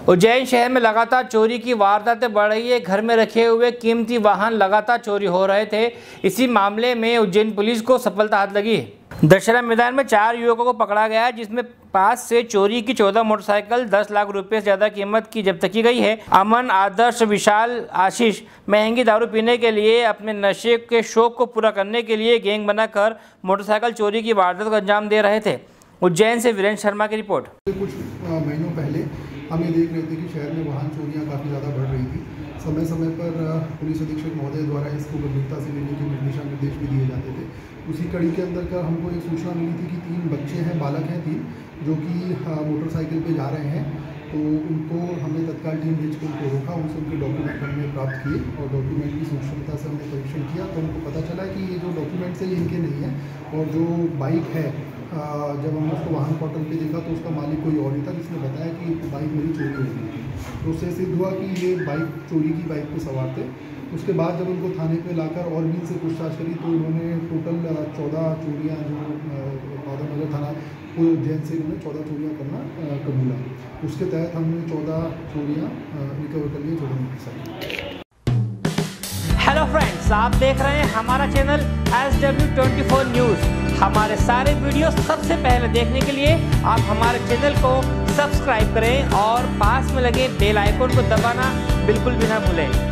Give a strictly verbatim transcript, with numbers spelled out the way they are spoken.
उज्जैन शहर में लगातार चोरी की वारदातें बढ़ रही है। घर में रखे हुए कीमती वाहन लगातार चोरी हो रहे थे। इसी मामले में उज्जैन पुलिस को सफलता हाथ लगी है। दशहरा मैदान में चार युवकों को पकड़ा गया है, जिसमें पास से चोरी की चौदह मोटरसाइकिल, दस लाख रुपए से ज्यादा कीमत की जब्त की गई है। अमन, आदर्श, विशाल, आशीष महंगी दारू पीने के लिए अपने नशे के शौक को पूरा करने के लिए गैंग बनाकर मोटरसाइकिल चोरी की वारदात को अंजाम दे रहे थे। उज्जैन से वीरेंद्र शर्मा की रिपोर्ट। कुछ महीनों पहले हम ये देख रहे थे कि शहर में वाहन चोरियां काफ़ी ज़्यादा बढ़ रही थी। समय समय पर पुलिस अधीक्षक महोदय द्वारा इसको गंभीरता से लेने के दिशा निर्देश भी दिए जाते थे। उसी कड़ी के अंदर का हमको एक सूचना मिली थी कि तीन बच्चे हैं, बालक हैं तीन, जो कि मोटरसाइकिल पे जा रहे हैं। तो उनको हमने तत्काल टीम भेज कर उनको रोका, उनसे उनके डॉक्यूमेंट हमने प्राप्त किए और डॉक्यूमेंट की सूक्ष्मता से हमने परीक्षण किया। तो हमको पता चला कि ये जो डॉक्यूमेंट्स है ये इनके नहीं है और जो बाइक है, जब हमने उसको वाहन पोर्टल पे देखा तो उसका मालिक कोई और ही था, जिसने बताया कि बाइक मेरी चोरी हो गई थी। तो उससे सिद्ध हुआ कि ये बाइक चोरी की बाइक पे सवार थे। उसके बाद जब उनको थाने पे लाकर और भी इनसे पूछताछ करी तो उन्होंने टोटल चौदह चोरियाँ जो पाउडर नगर थाना उज्जैन से उन्होंने चौदह चोरियाँ करना कबूला। उसके तहत हमने चौदह चोरियाँ रिकवर कर लिए, चौदह मोटरसाइकिल। हेलो फ्रेंड्स, आप देख रहे हैं हमारा channel S W twenty four news. हमारे सारे वीडियो सबसे पहले देखने के लिए आप हमारे चैनल को सब्सक्राइब करें और पास में लगे बेल आइकन को दबाना बिल्कुल भी ना भूलें।